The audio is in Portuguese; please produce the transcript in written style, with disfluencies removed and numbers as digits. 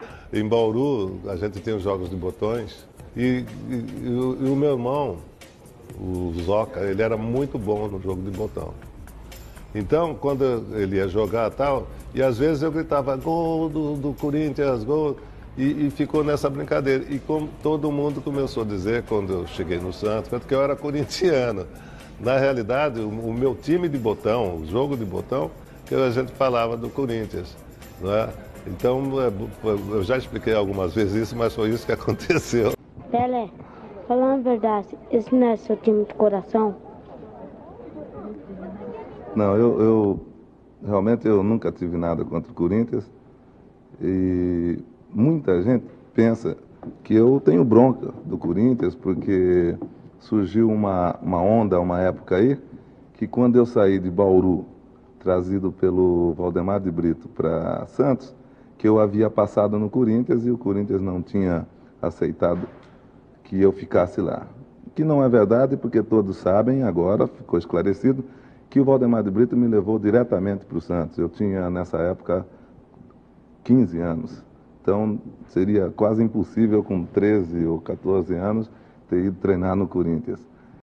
Em Bauru, a gente tem os jogos de botões e o meu irmão, o Zoca, ele era muito bom no jogo de botão. Então, quando ele ia jogar tal, e às vezes eu gritava gol do Corinthians, gol, e ficou nessa brincadeira. E como todo mundo começou a dizer, quando eu cheguei no Santos, que eu era corintiano. Na realidade, o meu time de botão, o jogo de botão, que a gente falava do Corinthians, não é? Então, eu já expliquei algumas vezes isso, mas foi isso que aconteceu. Pelé, falando a verdade, esse não é seu time de coração? Não, eu realmente eu nunca tive nada contra o Corinthians e muita gente pensa que eu tenho bronca do Corinthians porque surgiu uma onda, uma época aí, que quando eu saí de Bauru, trazido pelo Valdemar de Brito para Santos, que eu havia passado no Corinthians e o Corinthians não tinha aceitado que eu ficasse lá. Que não é verdade, porque todos sabem, agora ficou esclarecido, que o Valdemar de Brito me levou diretamente para o Santos. Eu tinha, nessa época, 15 anos. Então, seria quase impossível, com 13 ou 14 anos, ter ido treinar no Corinthians.